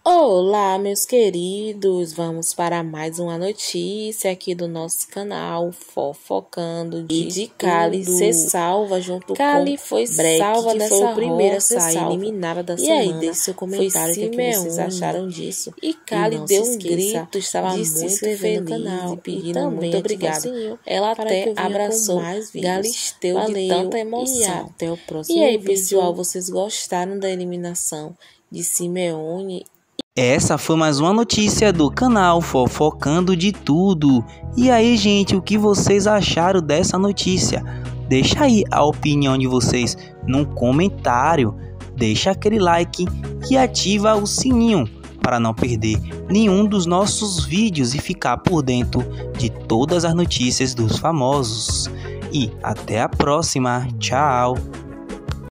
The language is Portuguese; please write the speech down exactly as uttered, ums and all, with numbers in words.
Olá, meus queridos, vamos para mais uma notícia aqui do nosso canal Fofocando de, de Kali ser salva junto Kali com foi Breck, salva que foi o primeiro a ser salva, eliminada da e semana. E aí, deixe seu comentário o que, que vocês acharam disso. E Kali deu um grito, estava muito feliz no canal e pedindo também muito obrigada. Ela até abraçou Galisteu Valeu, de tanta emoção. E até o próximo E aí, vídeo. Pessoal, vocês gostaram da eliminação de Simeone? Essa foi mais uma notícia do canal Fofocando de Tudo. E aí, gente, o que vocês acharam dessa notícia? Deixa aí a opinião de vocês no comentário. Deixa aquele like e ativa o sininho para não perder nenhum dos nossos vídeos e ficar por dentro de todas as notícias dos famosos. E até a próxima. Tchau!